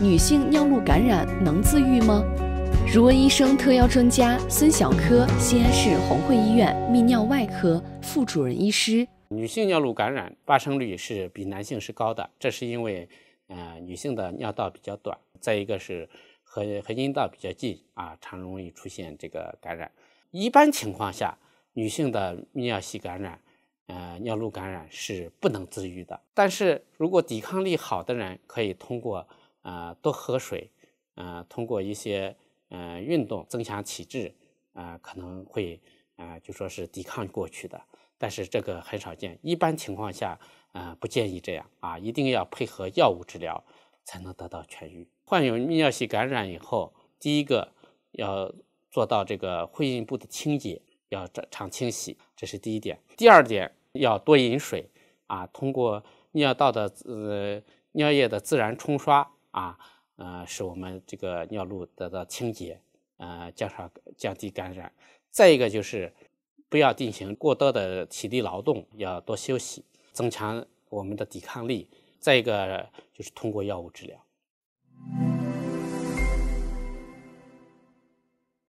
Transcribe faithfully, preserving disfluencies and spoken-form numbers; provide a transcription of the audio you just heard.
女性尿路感染能自愈吗？如闻医生特邀专家孙小科，西安市红会医院泌尿外科副主任医师。 女性尿路感染发生率是比男性是高的，这是因为呃女性的尿道比较短，再一个是和和阴道比较近啊，常容易出现这个感染。一般情况下，女性的泌尿系感染呃，尿路感染是不能自愈的，但是如果抵抗力好的人，可以通过呃多喝水，呃通过一些呃运动增强体质，呃可能会呃就说是抵抗过去的，但是这个很少见，一般情况下呃不建议这样啊，一定要配合药物治疗才能得到痊愈。患有泌尿系感染以后，第一个要做到这个会阴部的清洁。要常清洗，这是第一点。第二点，要多饮水啊，通过尿道的呃尿液的自然冲刷啊，呃，使我们这个尿路得到清洁，呃，降少降低感染。再一个就是不要进行过多的体力劳动，要多休息，增强我们的抵抗力。再一个就是通过药物治疗。